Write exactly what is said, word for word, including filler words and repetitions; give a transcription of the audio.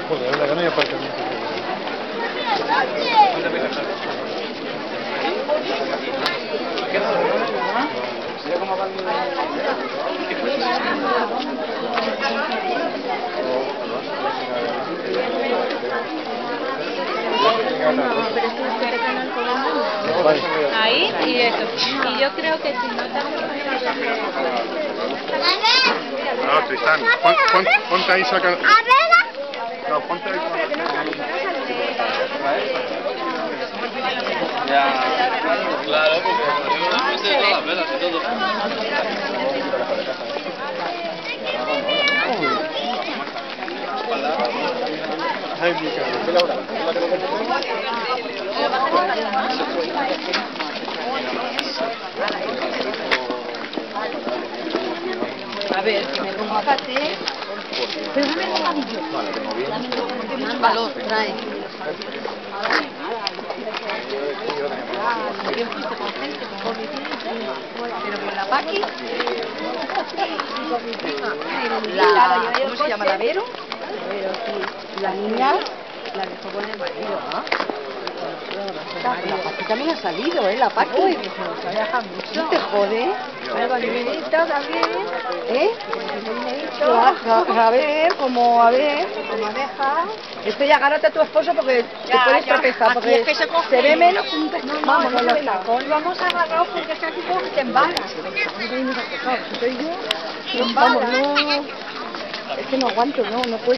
Joder, ahora que no hay aparcamiento. Ahí y eso. Y yo creo que si no también... No, Tristán, pon, pon, ponte ahí, saca... No, ponte ahí. Ya, claro, porque todas las velas y todo. Ay, mi cara. A ver, que me pongo fíjate. Pero dame el bocadillo. Porque más valor trae. Yo fuiste con gente, con mi prima, pero con la Paqui y con mi prima. La, ¿cómo se llama? ¿La Vero? Pero sí, la niña la dejó con el marido, ¿no? La Paqui también ha salido, ¿eh? La Paqui. Uy, que se nos ha dejado mucho. ¿No te jode? Algo dinerito también. ¿Eh? Claro, a ver, como a ver, como abeja. Esto ya agárrate a tu esposo porque ya, te puedes tropezar, porque es que se, se ve menos que un pez. No, vamos, no, no se ve nada. Vamos a agarrar porque es que aquí todo te embalas. Si soy yo, vamos, no, es que no aguanto, no, no puedo.